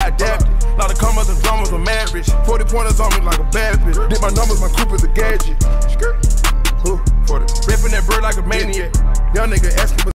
I adapted. Lot of commas and dramas, I'm mad rich. 40 pointers on me like a bad bitch. Did my numbers, my coupe is a gadget. Ripping that bird like a maniac. Young nigga asking for